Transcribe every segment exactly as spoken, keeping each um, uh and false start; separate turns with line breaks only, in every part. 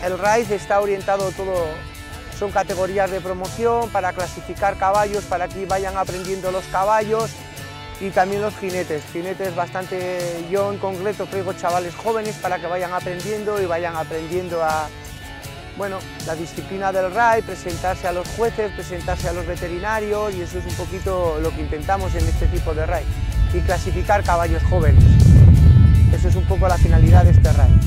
el raid está orientado todo, son categorías de promoción para clasificar caballos, para que vayan aprendiendo los caballos y también los jinetes. Jinetes bastante, yo en concreto traigo chavales jóvenes para que vayan aprendiendo y vayan aprendiendo a, bueno, la disciplina del raid, presentarse a los jueces, presentarse a los veterinarios, y eso es un poquito lo que intentamos en este tipo de raid, y clasificar caballos jóvenes. Eso es un poco la finalidad de este raid.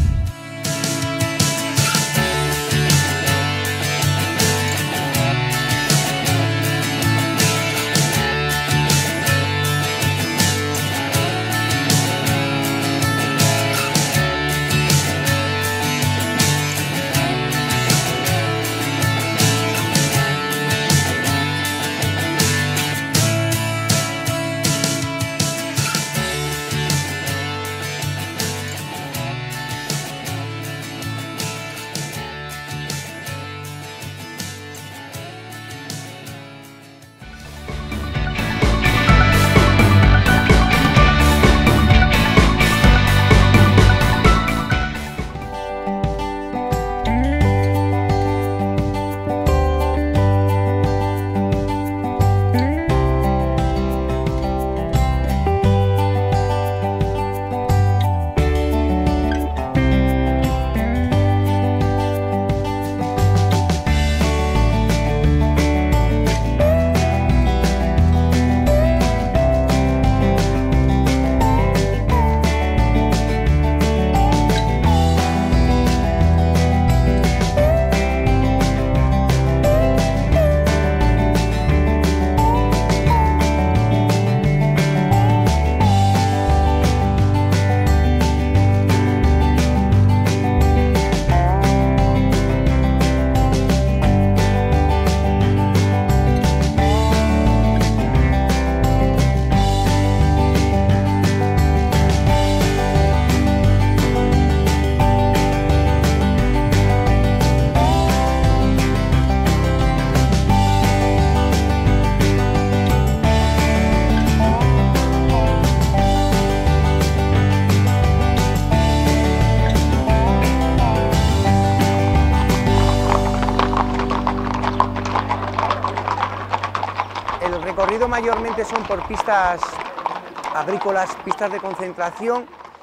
El recorrido mayormente son por pistas agrícolas, pistas de concentración,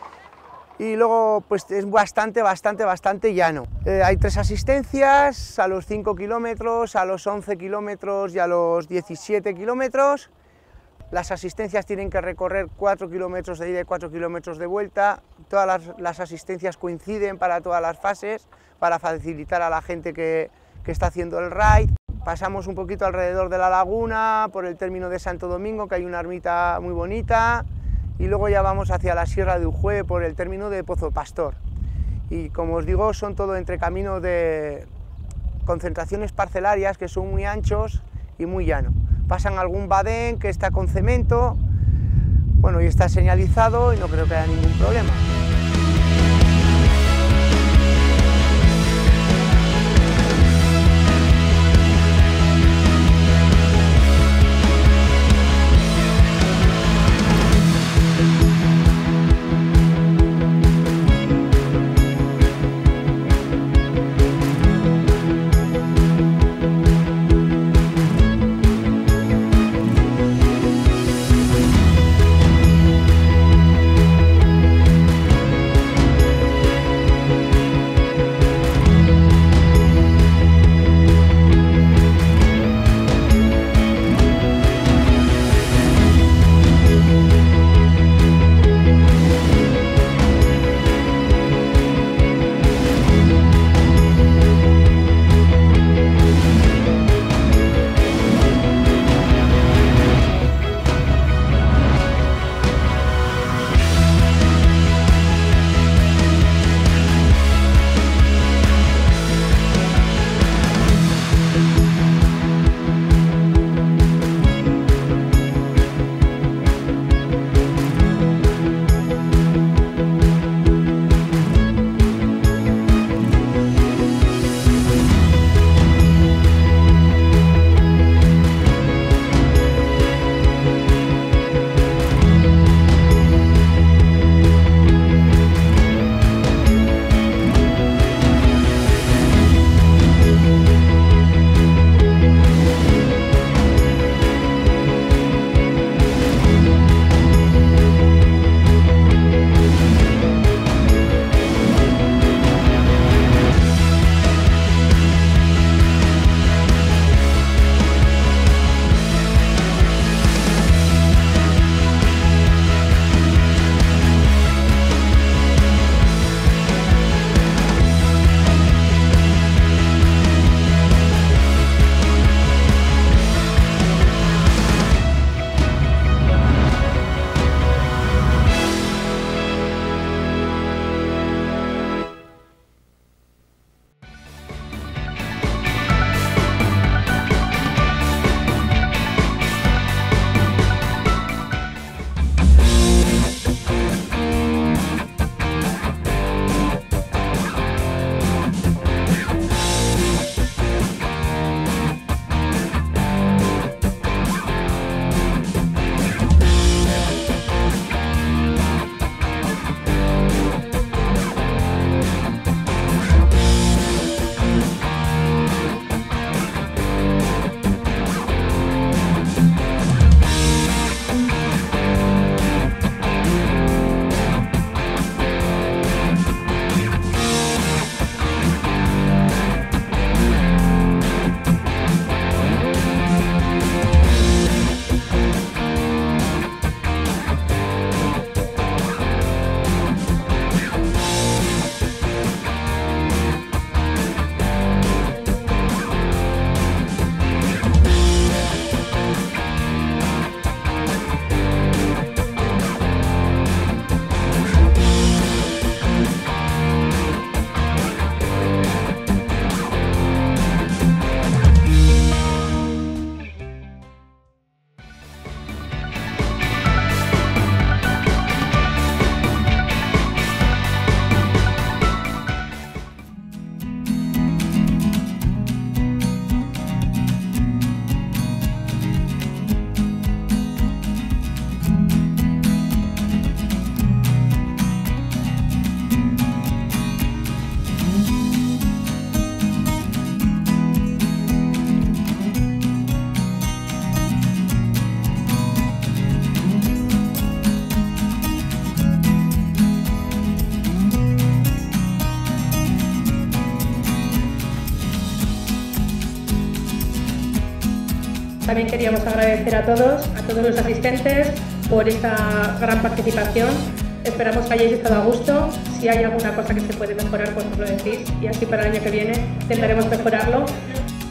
y luego pues es bastante, bastante, bastante llano. Eh, hay tres asistencias, a los cinco kilómetros, a los once kilómetros y a los diecisiete kilómetros. Las asistencias tienen que recorrer cuatro kilómetros de ida y cuatro kilómetros de vuelta. Todas las, las asistencias coinciden para todas las fases, para facilitar a la gente que, que está haciendo el raid. Pasamos un poquito alrededor de la laguna, por el término de Santo Domingo, que hay una ermita muy bonita, y luego ya vamos hacia la Sierra de Ujue por el término de Pozo Pastor. Y como os digo, son todo entre caminos de concentraciones parcelarias que son muy anchos y muy llanos. Pasan algún badén que está con cemento, bueno, y está señalizado y no creo que haya ningún problema.
También queríamos agradecer a todos, a todos los asistentes por esta gran participación. Esperamos que hayáis estado a gusto. Si hay alguna cosa que se puede mejorar, pues nos lo decís y así para el año que viene intentaremos mejorarlo.